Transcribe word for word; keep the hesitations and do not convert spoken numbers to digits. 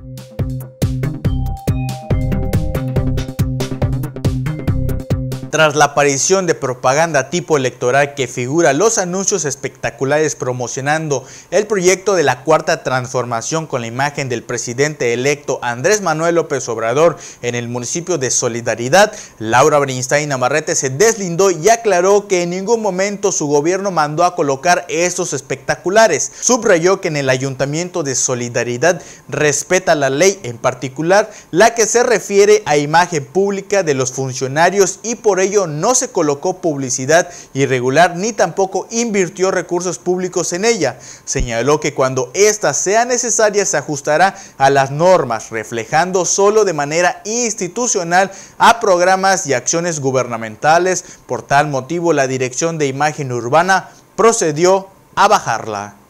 Tras la aparición de propaganda tipo electoral que figura los anuncios espectaculares promocionando el proyecto de la Cuarta Transformación con la imagen del presidente electo Andrés Manuel López Obrador en el municipio de Solidaridad, Laura Beristain Navarrete se deslindó y aclaró que en ningún momento su gobierno mandó a colocar estos espectaculares. Subrayó que en el Ayuntamiento de Solidaridad respeta la ley, en particular la que se refiere a imagen pública de los funcionarios, y por ello no se colocó publicidad irregular ni tampoco invirtió recursos públicos en ella. Señaló que cuando ésta sea necesaria se ajustará a las normas, reflejando solo de manera institucional a programas y acciones gubernamentales. Por tal motivo, la Dirección de Imagen Urbana procedió a bajarla.